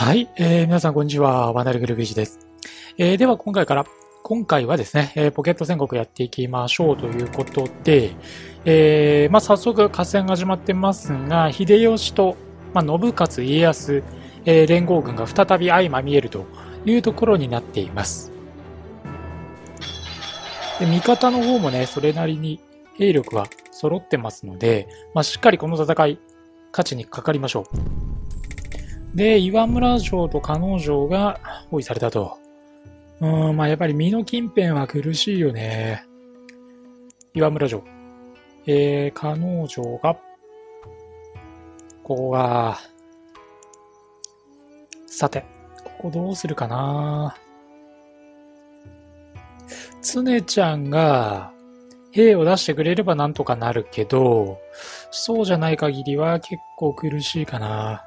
はい、皆さんこんにちは。ワナルグルビージです。では今回はですね、ポケット戦国やっていきましょうということで、早速合戦が始まってますが、秀吉と、信雄、家康、連合軍が再び相まみえるというところになっています。で、味方の方もね、それなりに兵力は揃ってますので、しっかりこの戦い、勝ちにかかりましょう。で、岩村城と加納城が包囲されたと。やっぱり身の近辺は苦しいよね。岩村城。加納城が、ここが、さて、ここどうするかな。常ちゃんが兵を出してくれればなんとかなるけど、そうじゃない限りは結構苦しいかな。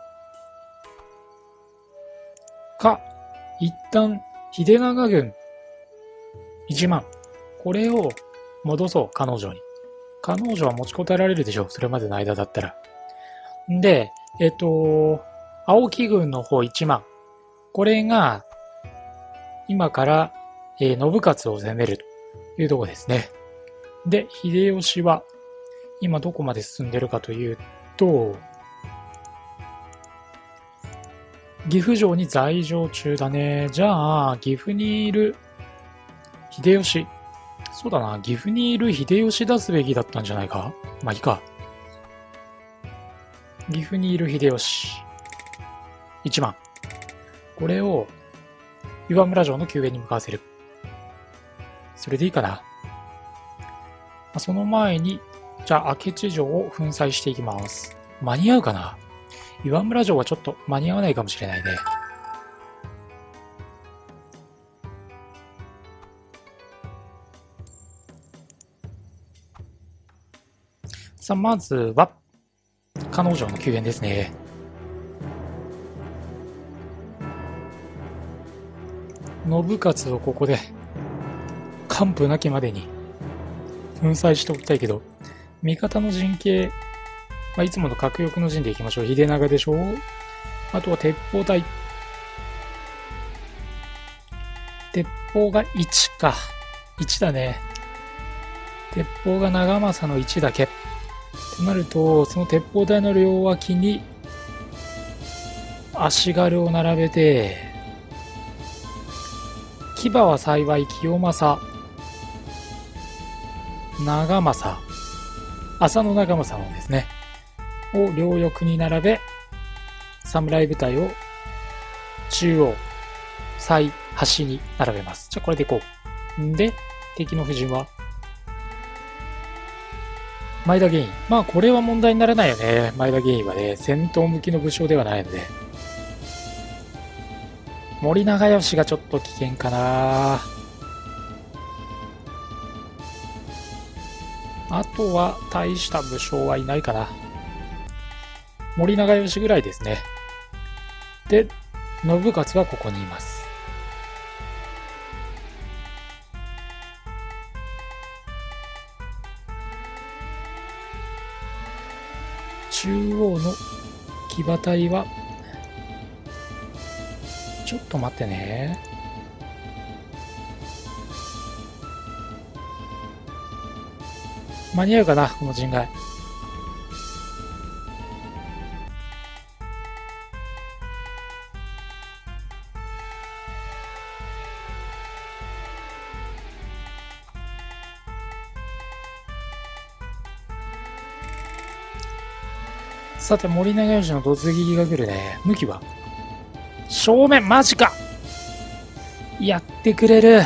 一旦、秀長軍、1万。これを戻そう、加納城に。加納城は持ちこたえられるでしょう、それまでの間だったら。で、青木軍の方1万。これが、今から、信雄を攻めるというところですね。で、秀吉は、今どこまで進んでるかというと、岐阜城に在城中だね。じゃあ、岐阜にいる秀吉。そうだな、岐阜にいる秀吉出すべきだったんじゃないか。いいか。岐阜にいる秀吉。1万。これを、岩村城の救援に向かわせる。それでいいかな。その前に、じゃあ、明智城を粉砕していきます。間に合うかな。岩村城はちょっと間に合わないかもしれないね。さあ、まずは、加納城の救援ですね。信雄をここで、完膚なきまでに、粉砕しておきたいけど、味方の陣形、いつもの核翼の陣でいきましょう。秀長でしょ。あとは鉄砲隊。鉄砲が1か。1だね。鉄砲が長政の1だけ。となると、その鉄砲隊の両脇に、足軽を並べて、騎馬は幸い清正、長政、浅野長政のですね。を両翼に並べ、侍部隊を中央、最端に並べます。じゃあこれでいこう。んで、敵の布陣は前田玄尉。これは問題にならないよね。前田玄尉はね、戦闘向きの武将ではないので。森長吉がちょっと危険かな。あとは大した武将はいないかな。森長吉ぐらいですね。で、信雄はここにいます。中央の騎馬隊は、ちょっと待ってね。間に合うかな、この陣外。さて、森長吉の突撃が来るね。向きは正面、マジか。やってくれる。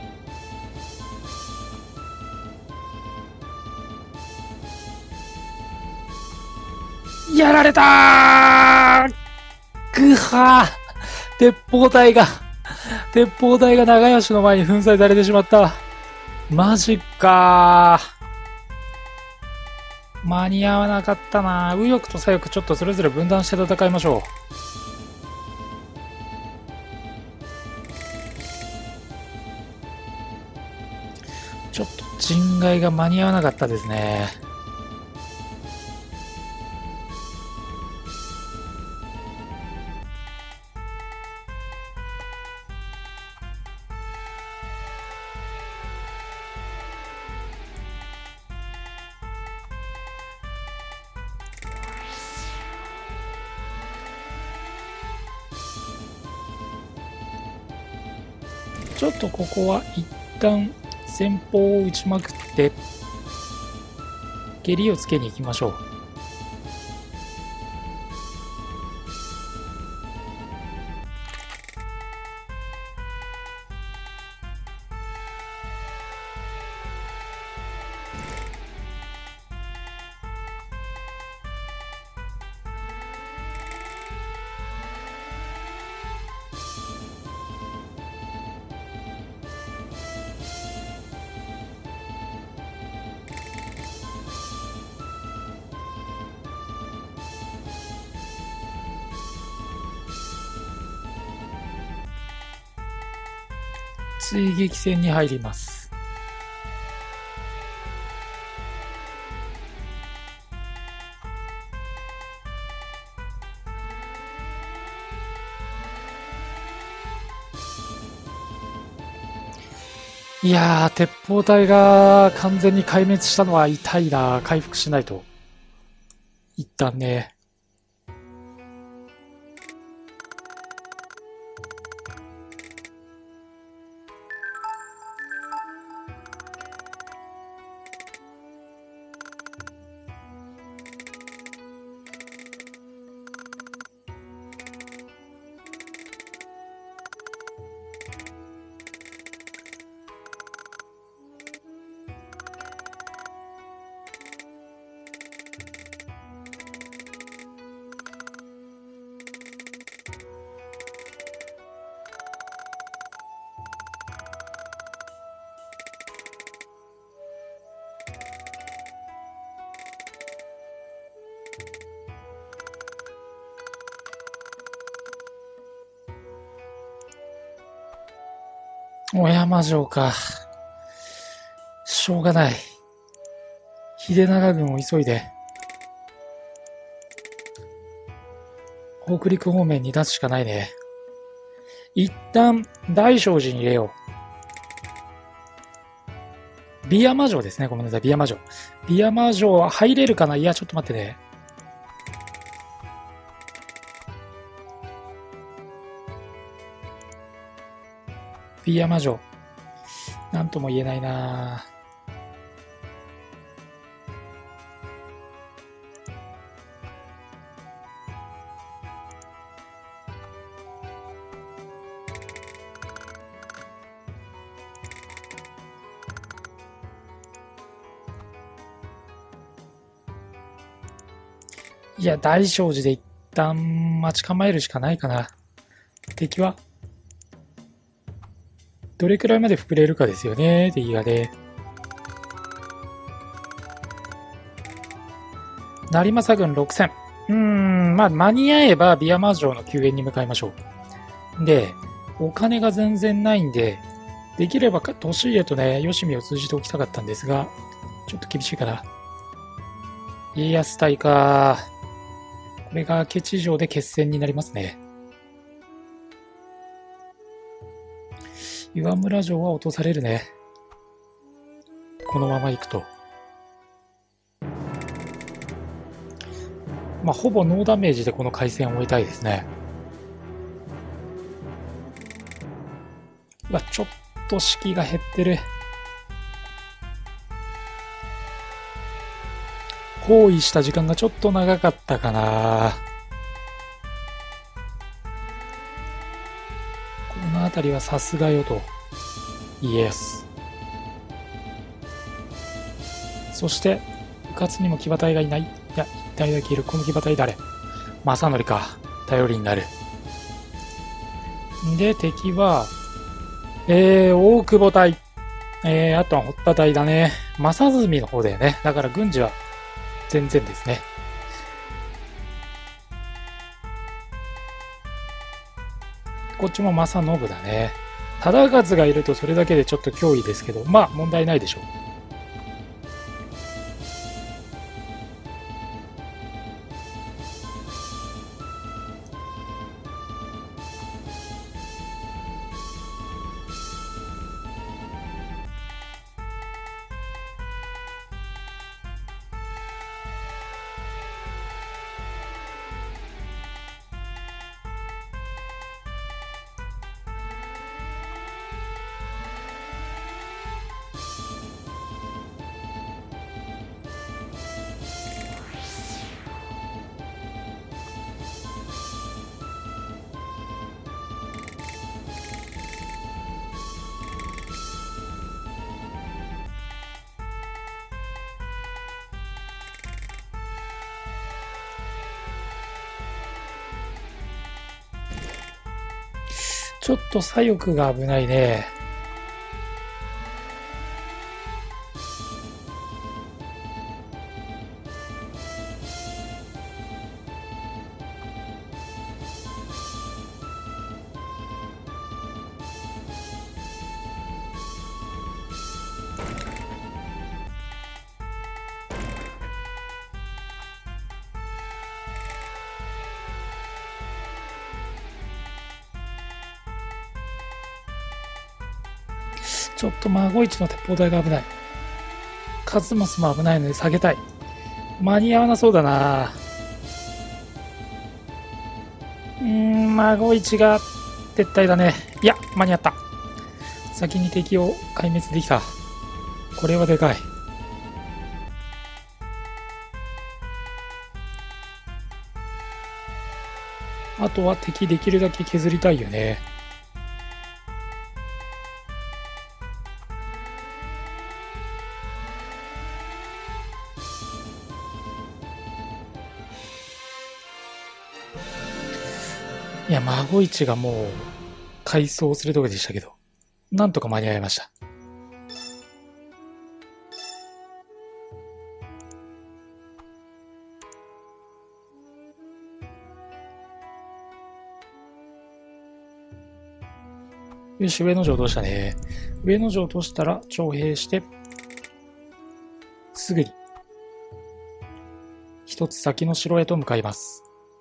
やられたー。ぐはー。鉄砲隊が長吉の前に粉砕されてしまった。マジかー。間に合わなかったな。右翼と左翼ちょっとそれぞれ分断して戦いましょう。ちょっと陣外が間に合わなかったですね。 ちょっとここは一旦先方を打ちまくって蹴りをつけに行きましょう。追撃戦に入ります。いやー、鉄砲隊が完全に壊滅したのは痛いな。回復しないと。一旦ね。小山城か。しょうがない。秀長軍を急いで、北陸方面に出すしかないね。一旦、大聖寺に入れよう。ビ山城ですね。ごめんなさい。ビ山城。ビ山城は入れるかな。いや、ちょっと待ってね。ビ山城。なんとも言えないな。いや、大聖寺で一旦待ち構えるしかないかな。敵はどれくらいまで膨れるかですよね、敵がね。成政軍6000。まあ、間に合えば、ビアマ城の救援に向かいましょう。で、お金が全然ないんで、できれば、利家とね、吉見を通じておきたかったんですが、ちょっと厳しいかな。家康隊か。これが明智城で決戦になりますね。岩村城は落とされるね。このまま行くと。まあ、ほぼノーダメージでこの回戦を終えたいですね。うわ、ちょっと士気が減ってる。包囲した時間がちょっと長かったかな。この辺りはさすがよと。イエス。そして、うかつにも騎馬隊がいない。いや、一体だけいる。この騎馬隊誰？正則か。頼りになる。で、敵は、大久保隊。あとは堀田隊だね。正純の方だよね。だから軍事は全然ですね。こっちも正信だね。忠勝がいるとそれだけでちょっと脅威ですけど、まあ問題ないでしょう。 ちょっと左翼が危ないね。ちょっと孫一の鉄砲台が危ない。カズマスも危ないので下げたい。間に合わなそうだな。孫一が撤退だね。いや、間に合った。先に敵を壊滅できた。これはでかい。あとは敵できるだけ削りたいよね。いや、孫一がもう、改装するとこでしたけど、なんとか間に合いました。よし、上の城落としたね。上の城落としたら、徴兵して、すぐに、一つ先の城へと向かいます。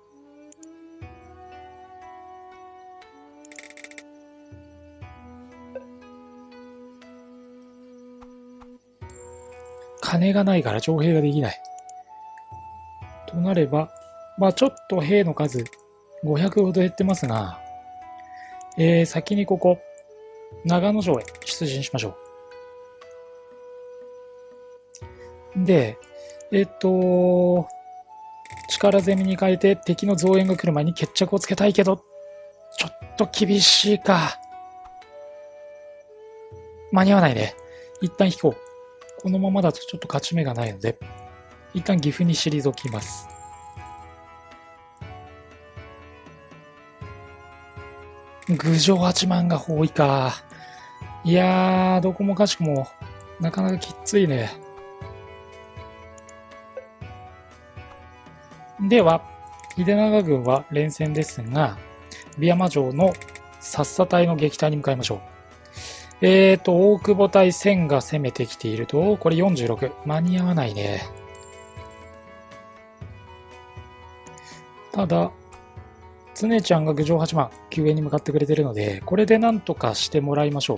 金がないから徴兵ができない。となれば、まあちょっと兵の数、500ほど減ってますが、先にここ、長野城へ出陣しましょう。で、力攻めに変えて敵の増援が来る前に決着をつけたいけど、ちょっと厳しいか。間に合わないね。一旦引こう。このままだとちょっと勝ち目がないので、一旦岐阜に退きます。郡上八幡が包囲か。いやー、どこもかしくも、なかなかきっついね。では、秀長軍は連戦ですが、檜山城のさっさ隊の撃退に向かいましょう。大久保隊1000が攻めてきていると、これ46。間に合わないね。ただ、常ちゃんが郡上八幡、救援に向かってくれてるので、これでなんとかしてもらいましょう。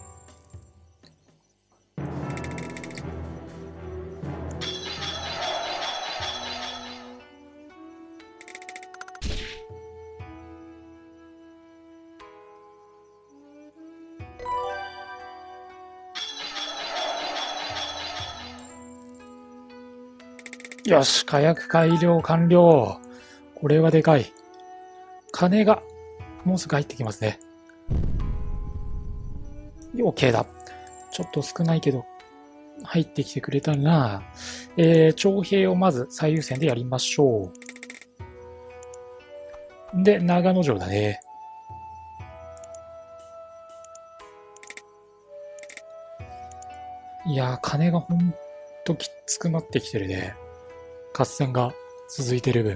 よし、火薬改良完了。これはでかい。金が、もうすぐ入ってきますね。OK だ。ちょっと少ないけど、入ってきてくれたら、徴兵をまず最優先でやりましょう。で、長野城だね。いやー、金がほんときつくなってきてるね。合戦が続いてる分。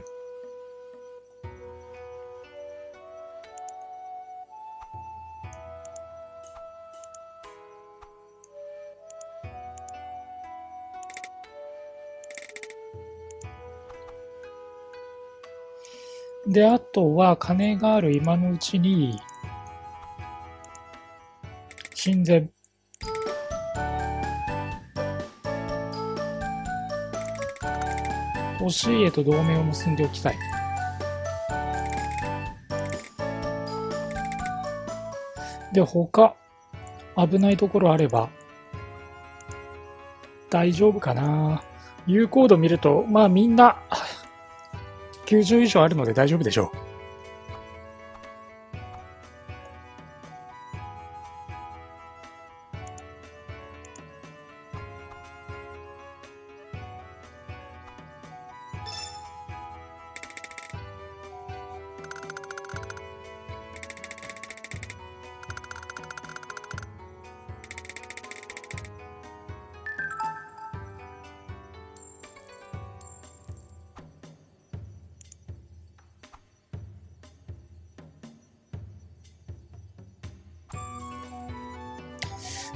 で、あとは金がある今のうちに、親善。押家と同盟を結んでおきたい。で、他、危ないところあれば、大丈夫かな。有効度見ると、まあみんな、90以上あるので大丈夫でしょう。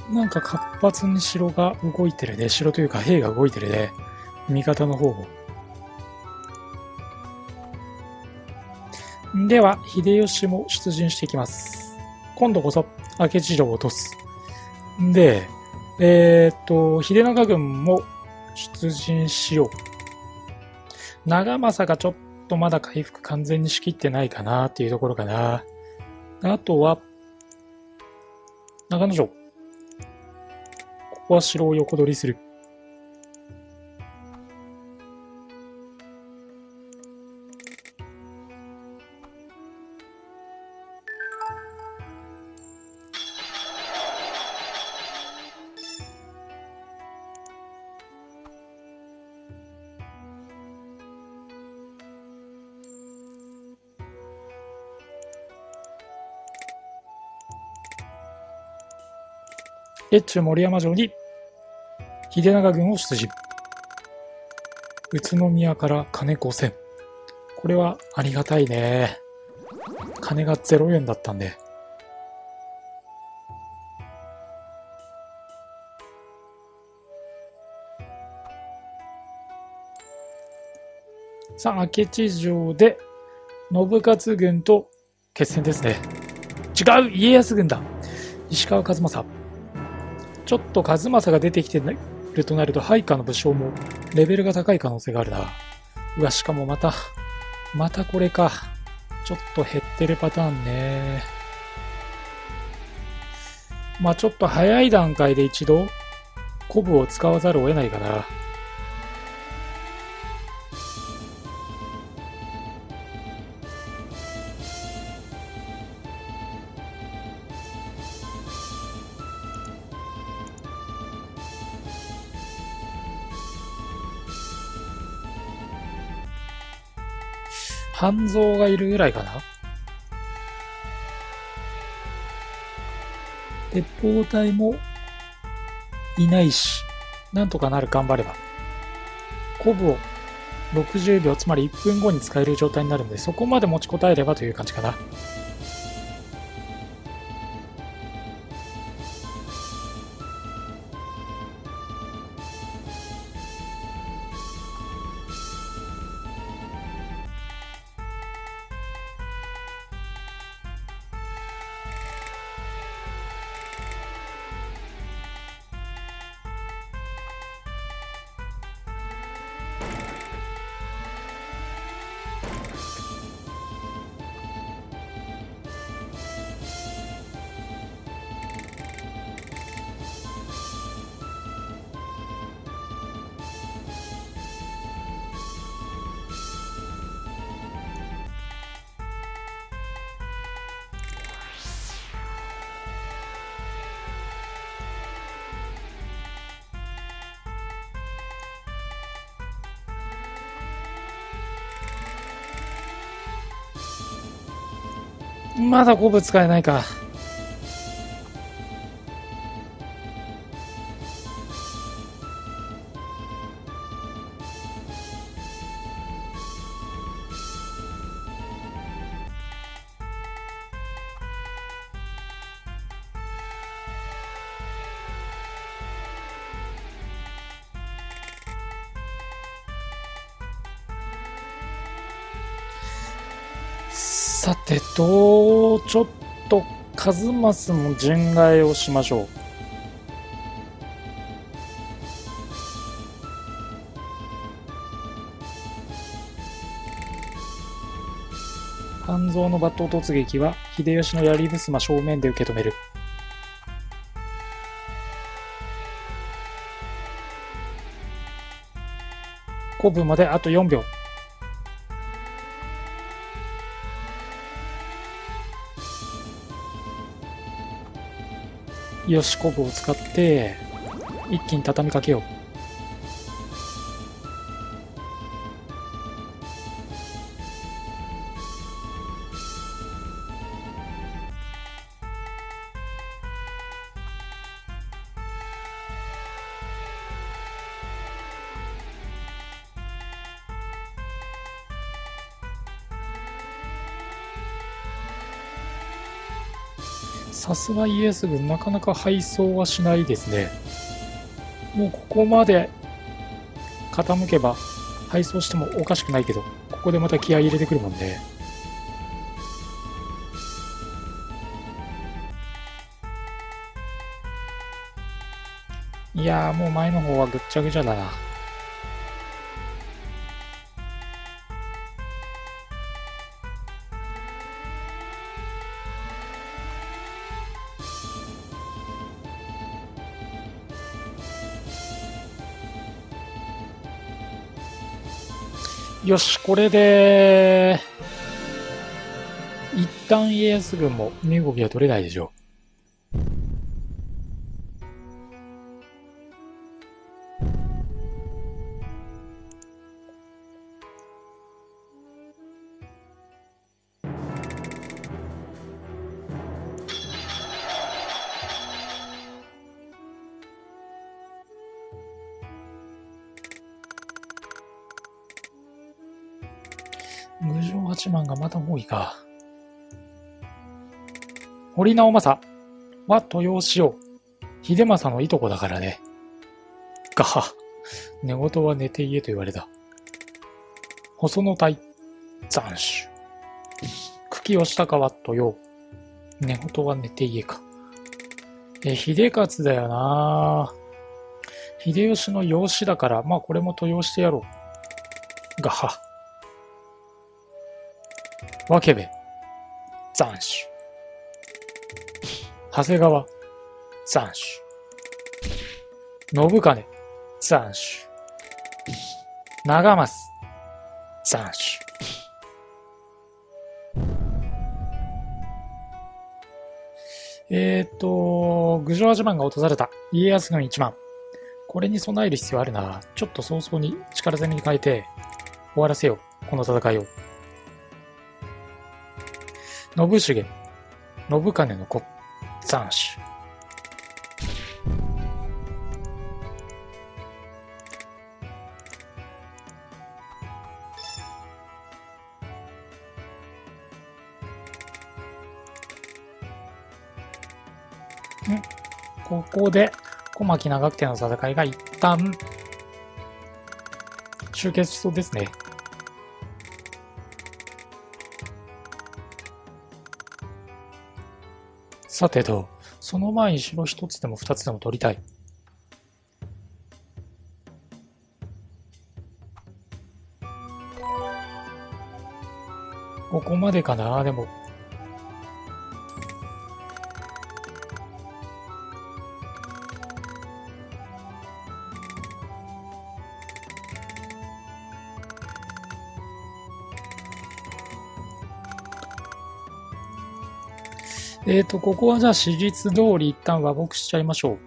なんか活発に城が動いてるね。城というか兵が動いてるね。味方の方も。では、秀吉も出陣していきます。今度こそ明智城を落とす。で、秀長軍も出陣しよう。長政がちょっとまだ回復完全にしきってないかなっていうところかな。あとは、長野城。ここは城を横取りする。越中森山城に秀長軍を出陣。宇都宮から金5000。これはありがたいね。金が0円だったんで。さあ、明智城で信勝軍と決戦ですね。違う、家康軍だ。石川数正。ちょっと数正が出てきてるとなると配下の武将もレベルが高い可能性があるな。うわ、しかもまたこれか。ちょっと減ってるパターンね。まあちょっと早い段階で一度コブを使わざるを得ないかな。半蔵がいるぐらいかな。鉄砲隊もいないし、なんとかなる、頑張れば。コブを60秒、つまり1分後に使える状態になるので、そこまで持ちこたえればという感じかな。まだコブ使えないか。さてと、ちょっと数マスも陣替えをしましょう。半蔵の抜刀突撃は秀吉の槍衾正面で受け止める。コブまであと4秒。よし、コブを使って一気に畳みかけよう。 さすが家康軍なかなか敗走はしないですね。もうここまで傾けば敗走してもおかしくないけど、ここでまた気合い入れてくるもんね。いやー、もう前の方はぐっちゃぐちゃだな。よし、これで、一旦家康軍も身動きは取れないでしょう。郡上八幡がまだ多いか。堀直政は豊吉を秀政のいとこだからね。がは、寝言は寝て言えと言われた。細野隊、斬首。久喜義高は豊。寝言は寝て言えか。秀勝だよな。秀吉の養子だから、まあこれも豊吉してやろう。がは。分部、斬首。長谷川、斬首。信金、斬首。長松、斬首。郡上八幡が落とされた。家康軍1万。これに備える必要あるな。ちょっと早々に力攻めに変えて終わらせよう。この戦いを。信重、信金の子、斬首。ここで小牧長久手の戦いが一旦終結しそうですね。さてと、その前に城一つでも二つでも取りたい。ここまでかな。でもここはじゃあ史実通り一旦和睦しちゃいましょ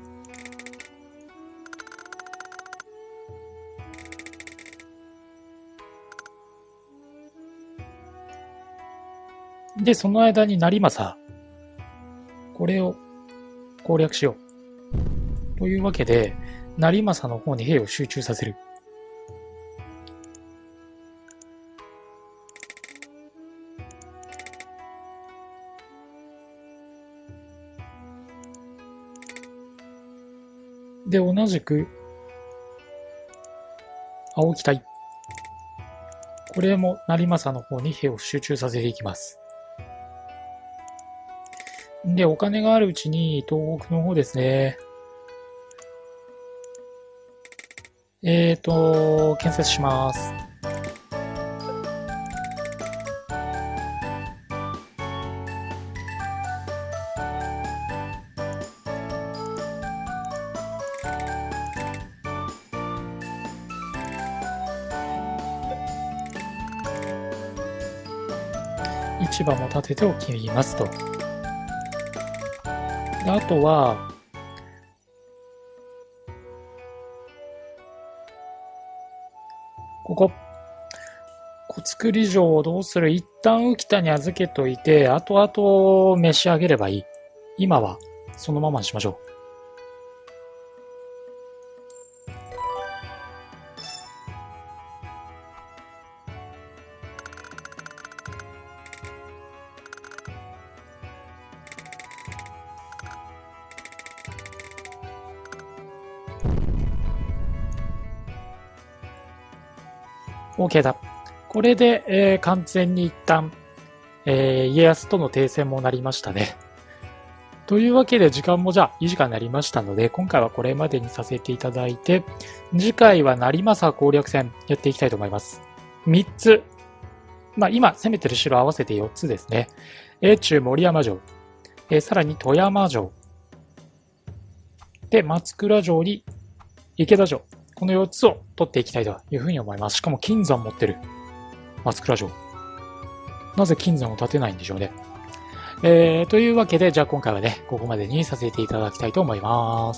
う。で、その間に成政。これを攻略しよう。というわけで、成政の方に兵を集中させる。で、同じく、青木隊。これも成政の方に兵を集中させていきます。で、お金があるうちに東国の方ですね。建設します。市場も立てておきますと。であとは、ここ。小造城をどうする？一旦浮田に預けといて、後々召し上げればいい。今はそのままにしましょう。 OK だ。これで、完全に一旦、家康との停戦もなりましたね。というわけで時間もじゃあいい時間になりましたので、今回はこれまでにさせていただいて、次回は成政攻略戦やっていきたいと思います。3つ。今攻めてる城合わせて4つですね。中森山城、さらに富山城、で、松倉城に池田城。この4つを取っていきたいというふうに思います。しかも金山持ってる松倉城。なぜ金山を建てないんでしょうね。というわけで、じゃあ今回はね、ここまでにさせていただきたいと思います。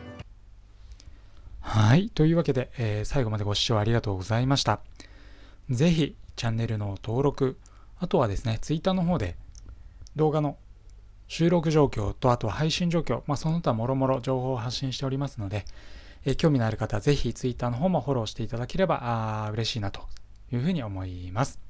はい。というわけで、最後までご視聴ありがとうございました。ぜひ、チャンネルの登録、あとはですね、Twitter の方で動画の収録状況と、あとは配信状況、その他もろもろ情報を発信しておりますので、興味のある方はぜひ Twitter の方もフォローしていただければ嬉しいなというふうに思います。